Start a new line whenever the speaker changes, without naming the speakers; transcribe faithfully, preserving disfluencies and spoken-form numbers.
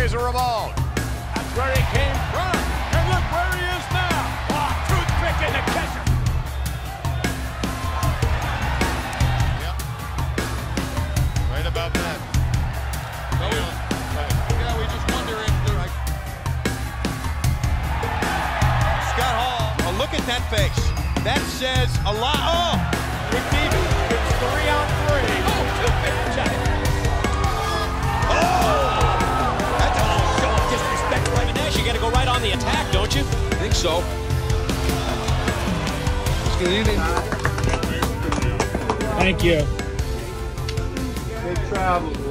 Razor Ramon.
That's where he came from. And look where he is now. Oh, toothpick in the catcher.
Yep. Right about that.
No, we, yeah, we just wonder if they're like...
Scott Hall, oh, look at that face. That says a lot. Oh!
Big David, it's three on three. Oh, toothpick check.
Oh!
That's a show of disrespect for Evan Nash. You got to go right on the attack, don't you?
I think so.
Good evening.
Thank you.
Safe travels.